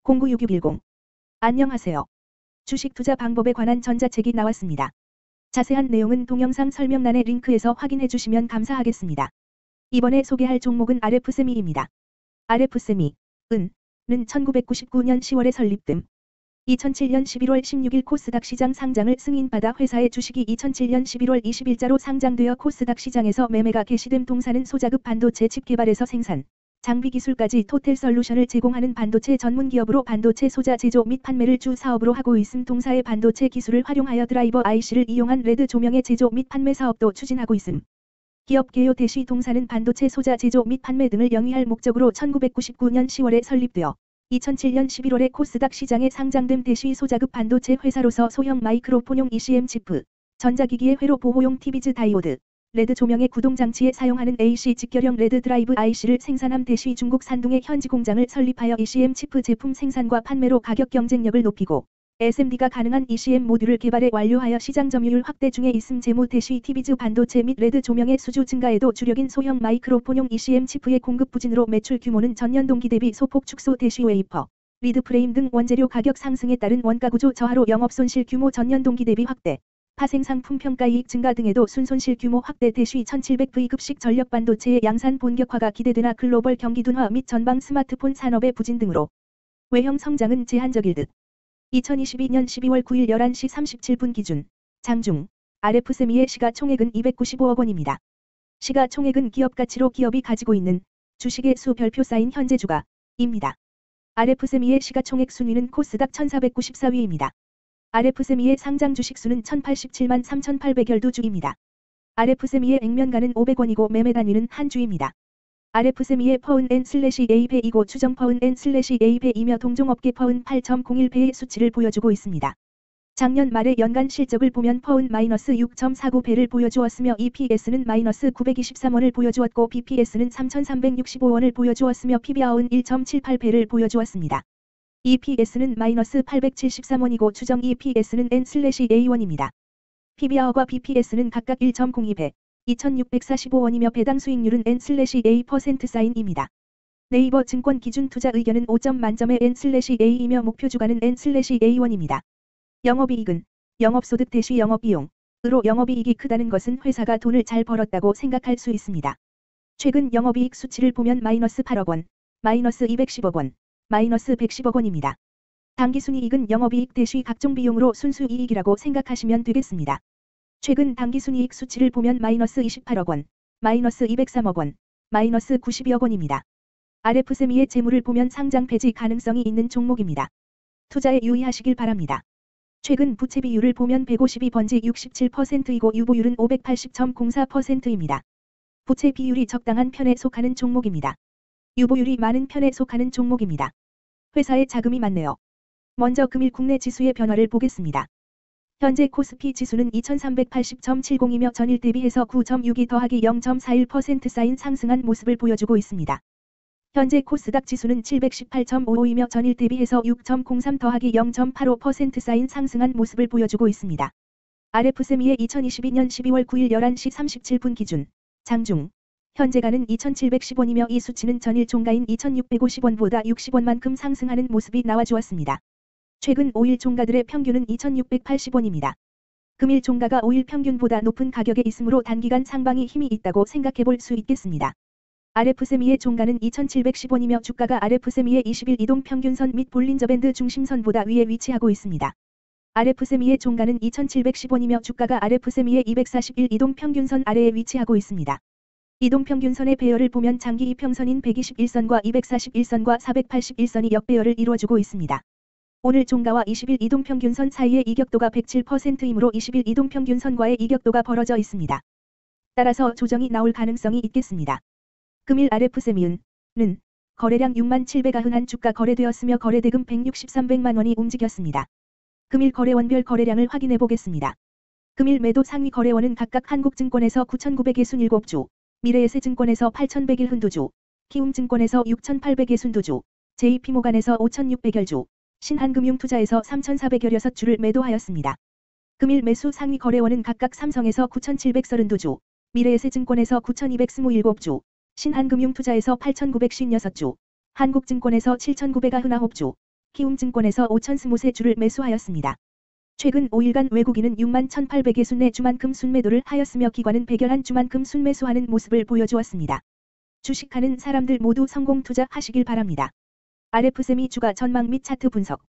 096610. 안녕하세요. 주식 투자 방법에 관한 전자책이 나왔습니다. 자세한 내용은 동영상 설명란의 링크에서 확인해 주시면 감사하겠습니다. 이번에 소개할 종목은 RF세미입니다. RF세미, 는 1999년 10월에 설립됨. 2007년 11월 16일 코스닥 시장 상장을 승인받아 회사의 주식이 2007년 11월 20일자로 상장되어 코스닥 시장에서 매매가 개시됨. 동사는 소자급 반도체 칩 개발에서 생산, 장비 기술까지 토탈 솔루션을 제공하는 반도체 전문 기업으로 반도체 소자 제조 및 판매를 주 사업으로 하고 있음. 동사의 반도체 기술을 활용하여 드라이버 IC를 이용한 레드 조명의 제조 및 판매 사업도 추진하고 있음. 기업 개요 대시 동사는 반도체 소자 제조 및 판매 등을 영위할 목적으로 1999년 10월에 설립되어 2007년 11월에 코스닥 시장에 상장됨. 대시 소자급 반도체 회사로서 소형 마이크로폰용 ECM 치프, 전자기기의 회로 보호용 TV즈 다이오드, 레드 조명의 구동장치에 사용하는 AC 직결형 레드 드라이브 IC를 생산함. 대시 중국 산둥에 현지 공장을 설립하여 ECM 치프 제품 생산과 판매로 가격 경쟁력을 높이고 SMD가 가능한 ECM 모듈을 개발해 완료하여 시장 점유율 확대 중에 있음. 재무 대시 TV즈 반도체 및 레드 조명의 수주 증가에도 주력인 소형 마이크로폰용 ECM 치프의 공급 부진으로 매출 규모는 전년 동기 대비 소폭 축소. 대시 웨이퍼, 리드 프레임 등 원재료 가격 상승에 따른 원가 구조 저하로 영업손실 규모 전년 동기 대비 확대, 파생상품 평가이익 증가 등에도 순손실 규모 확대. 대시 1700V급식 전력 반도체의 양산 본격화가 기대되나 글로벌 경기 둔화 및 전방 스마트폰 산업의 부진 등으로 외형 성장은 제한적일 듯. 2022년 12월 9일 11시 37분 기준 장중 RF세미의 시가총액은 295억 원입니다. 시가총액은 기업가치로 기업이 가지고 있는 주식의 수 별표 쌓인 현재 주가입니다. RF세미의 시가총액 순위는 코스닥 1494위입니다. RF세미의 상장 주식수는 1087만 3800열두주입니다. RF세미의 액면가는 500원이고 매매 단위는 한 주입니다. RF세미의 퍼은/A 배이고 추정 퍼은/A 배이며 동종업계 퍼은 8.01배의 수치를 보여주고 있습니다. 작년 말의 연간 실적을 보면 퍼은-6.49배를 보여주었으며 EPS는 -923원을 보여주었고 BPS는 3,365원을 보여주었으며 PBR은 1.78배를 보여주었습니다. EPS는 -873원이고 추정 EPS는 N/A1입니다. PBR과 BPS는 각각 1.02배, 2,645원이며 배당 수익률은 N/A%입니다. 네이버 증권 기준 투자 의견은 5점 만점의 N/A이며 목표 주가는 N/A1입니다. 영업이익은 영업소득 대시 영업비용으로 영업이익이 크다는 것은 회사가 돈을 잘 벌었다고 생각할 수 있습니다. 최근 영업이익 수치를 보면 -8억 원, -210억 원, -110억 원입니다. 당기순이익은 영업이익 대시 각종 비용으로 순수이익이라고 생각하시면 되겠습니다. 최근 당기순이익 수치를 보면 -28억 원, -203억 원, -92억 원입니다. RF세미의 재물을 보면 상장 폐지 가능성이 있는 종목입니다. 투자에 유의하시길 바랍니다. 최근 부채 비율을 보면 152번지 67%이고 유보율은 580.04%입니다. 부채 비율이 적당한 편에 속하는 종목입니다. 유보율이 많은 편에 속하는 종목입니다. 회사에 자금이 많네요. 먼저 금일 국내 지수의 변화를 보겠습니다. 현재 코스피 지수는 2380.70이며 전일 대비해서 9.62 더하기 0.41% 쌓인 상승한 모습을 보여주고 있습니다. 현재 코스닥 지수는 718.55이며 전일 대비해서 6.03 더하기 0.85% 쌓인 상승한 모습을 보여주고 있습니다. RF세미의 2022년 12월 9일 11시 37분 기준 장중 현재가는 2710원이며 이 수치는 전일 종가인 2650원보다 60원만큼 상승하는 모습이 나와주었습니다. 최근 5일 종가들의 평균은 2680원입니다. 금일 종가가 5일 평균보다 높은 가격에 있으므로 단기간 상방이 힘이 있다고 생각해 볼 수 있겠습니다. RF세미의 종가는 2710원이며 주가가 RF세미의 20일 이동평균선 및 볼린저밴드 중심선보다 위에 위치하고 있습니다. RF세미의 종가는 2710원이며 주가가 RF세미의 241 이동평균선 아래에 위치하고 있습니다. 이동평균선의 배열을 보면 장기 이평선인 121선과 241선과 481선이 역배열을 이루어주고 있습니다. 오늘 종가와 20일 이동평균선 사이의 이격도가 107%이므로 20일 이동평균선과의 이격도가 벌어져 있습니다. 따라서 조정이 나올 가능성이 있겠습니다. 금일 RF세미은 거래량 67,000한 주가 거래되었으며 거래대금 163,100만원이 움직였습니다. 금일 거래원별 거래량을 확인해 보겠습니다. 금일 매도 상위 거래원은 각각 한국증권에서 9,967주, 미래에셋증권에서 8,101흔두주, 키움증권에서 6,862주, JP모간에서 5,600여주, 신한금융투자에서 3,416주를 매도하였습니다. 금일 매수 상위 거래원은 각각 삼성에서 9,732주, 미래에셋증권에서 9,227주, 신한금융투자에서 8,956주, 한국증권에서 7,999주, 키움증권에서 5,020세 주를 매수하였습니다. 최근 5일간 외국인은 6만 1,800의 순매 주만큼 순매도를 하였으며 기관은 백열한 주만큼 순매수하는 모습을 보여주었습니다. 주식하는 사람들 모두 성공 투자하시길 바랍니다. RF세미 주가 전망 및 차트 분석